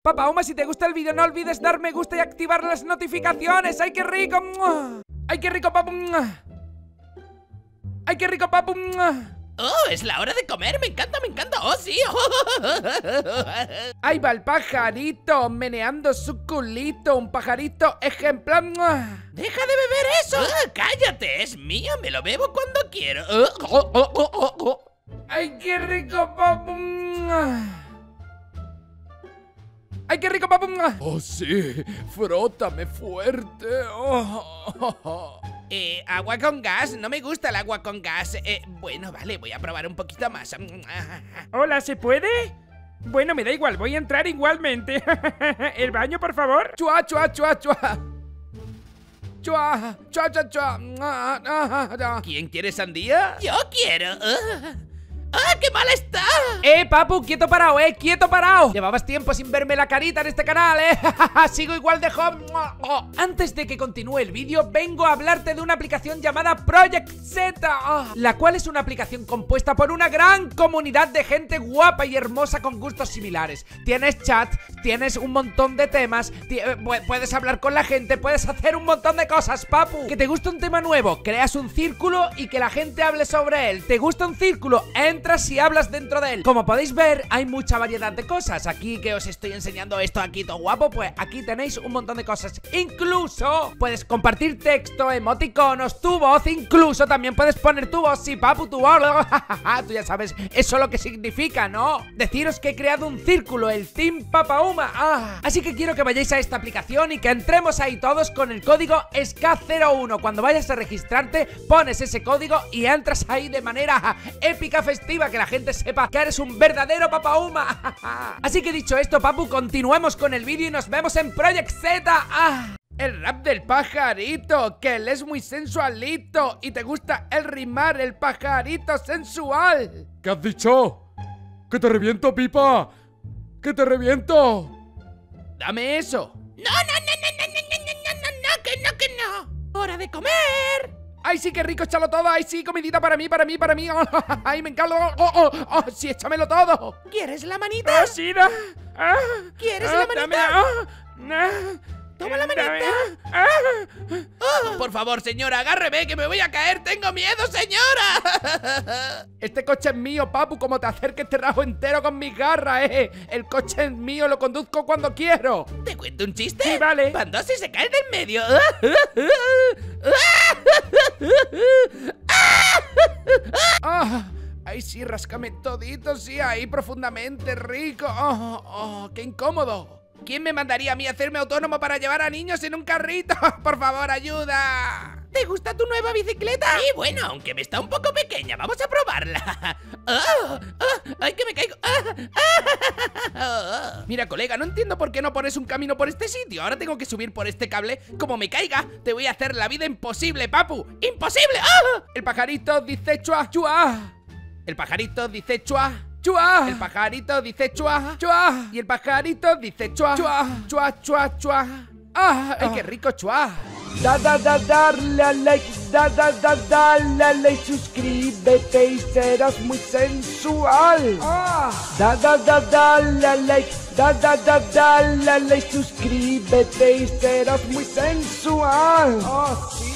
Papauma, si te gusta el vídeo no olvides dar me gusta y activar las notificaciones. ¡Ay, qué rico! ¡Ay, qué rico, papu! ¡Ay, qué rico, papu! ¡Oh, es la hora de comer! ¡Me encanta, me encanta! ¡Oh, sí! Ahí va el pajarito meneando su culito. Un pajarito ejemplar. ¡Deja de beber eso! ¡Cállate! ¡Es mío! ¡Me lo bebo cuando quiero! ¡Ay, qué rico, papu! ¡Ay, qué rico, papu! Oh, sí, frótame fuerte. Agua con gas, no me gusta el agua con gas. Bueno, vale, voy a probar un poquito más. Hola, ¿se puede? Bueno, me da igual, voy a entrar igualmente. ¿El baño, por favor? ¡Chua, chua, chua, chua! ¡Chua, chua, chua, chua! ¿Quién quiere sandía? ¡Yo quiero! ¡Ah, qué mal está! Papu, quieto parado, quieto parado. Llevabas tiempo sin verme la carita en este canal, Sigo igual de joven. Antes de que continúe el vídeo, vengo a hablarte de una aplicación llamada Project Z, la cual es una aplicación compuesta por una gran comunidad de gente guapa y hermosa con gustos similares. Tienes chat, tienes un montón de temas, puedes hablar con la gente, puedes hacer un montón de cosas, papu. ¿Que te gusta un tema nuevo? Creas un círculo y que la gente hable sobre él. ¿Te gusta un círculo? Entras y hablas dentro de él. Como podéis ver, hay mucha variedad de cosas. Aquí que os estoy enseñando esto aquí todo guapo, pues aquí tenéis un montón de cosas. Incluso puedes compartir texto, emoticonos, tu voz. Incluso también puedes poner tu voz. Sí, papu, tu voz. Tú ya sabes eso lo que significa, ¿no? Deciros que he creado un círculo, el Team Papauma. Así que quiero que vayáis a esta aplicación y que entremos ahí todos con el código SK01. Cuando vayas a registrarte, pones ese código y entras ahí de manera épica, festiva, que la gente sepa que eres un verdadero Papauma. Así que dicho esto, papu, continuemos con el vídeo y nos vemos en Project Z. El rap del pajarito, que él es muy sensualito y te gusta el rimar, el pajarito sensual. ¿Qué has dicho? ¡Que te reviento, pipa! ¡Que te reviento! Dame eso. Que no. ¡Hora de comer! ¡Ay, sí, qué rico! ¡Échalo todo! ¡Ay, sí, comidita para mí! ¡Ay, me encanta! ¡Sí, échamelo todo! ¿Quieres la manita? ¡Oh, sí, da! ¿Quieres la manita? ¡Toma la manita! Por favor, señora, agárreme, que me voy a caer. ¡Tengo miedo, señora! Este coche es mío, papu. Como te acerques te rajo entero con mis garras, El coche es mío, lo conduzco cuando quiero. ¿Te cuento un chiste? Sí, vale. Cuando se cae del medio. Ay, sí, ráscame todito, sí, ahí profundamente rico. ¡Qué incómodo! ¿Quién me mandaría a mí a hacerme autónomo para llevar a niños en un carrito? ¡Por favor, ayuda! ¿Te gusta tu nueva bicicleta? Sí, bueno, aunque me está un poco pequeña, vamos a probarla. ¡Ay, que me caigo! Mira, colega, no entiendo por qué no pones un camino por este sitio. Ahora tengo que subir por este cable. Como me caiga, te voy a hacer la vida imposible, papu. ¡Imposible! El pajarito dice chua, chua. El pajarito dice chua, chua. El pajarito dice chua, chua. Y el pajarito dice chua, chua, chua, chua, chua. ¡Ay, qué rico, chua! Darle a like, dale a like, suscríbete y serás muy sensual. Dale a like, dale a like, suscríbete y serás muy sensual. Sí.